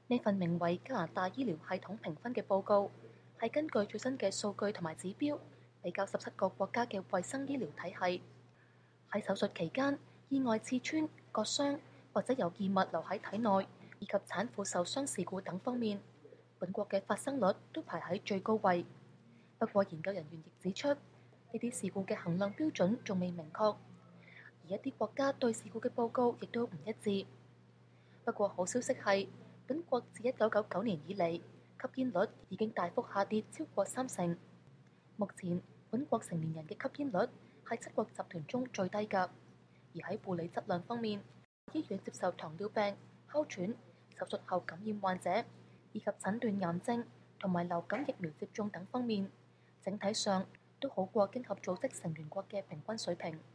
呢份名為加拿大醫療系統評分嘅報告，係根據最新嘅數據同埋指標，比較17個國家嘅衛生醫療體系喺手術期間意外刺穿、割傷或者有異物留喺體內，以及產婦受傷事故等方面，本國嘅發生率都排喺最高位。不過，研究人員亦指出，呢啲事故嘅衡量標準仲未明確，而一啲國家對事故嘅報告亦都唔一致。不過，好消息係，本國自1999年以嚟，吸煙率已經大幅下跌超過30%。目前，本國成年人嘅吸煙率係7國集團中最低㗎。而喺護理質量方面，醫院接受糖尿病、哮喘、手術後感染患者以及診斷癌症同埋流感疫苗接種等方面，整體上都好過經合組織成員國嘅平均水平。